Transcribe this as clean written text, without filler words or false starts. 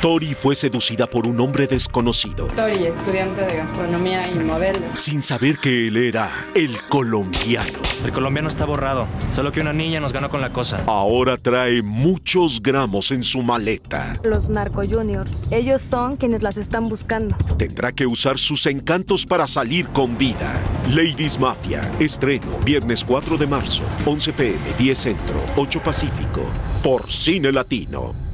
Tori fue seducida por un hombre desconocido, Tori, estudiante de gastronomía y modelo. sin saber que él era el colombiano. El colombiano está borrado, solo que una niña nos ganó con la cosa. Ahora trae muchos gramos en su maleta. Los Narco Juniors. Ellos son quienes las están buscando. Tendrá que usar sus encantos para salir con vida. Ladies Mafia, estreno viernes 4 de marzo, 11 p.m., 10 Centro, 8 Pacífico, por Cine Latino.